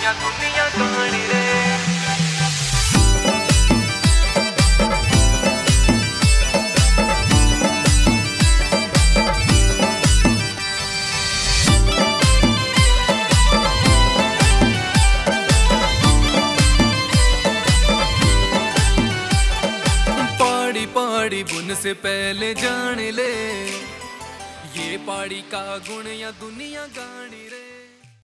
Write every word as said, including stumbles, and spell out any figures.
या दुनिया कहानी रे। पहाड़ी बुन से पहले जान ले, ये पहाड़ी का गुण या दुनिया गानी रे।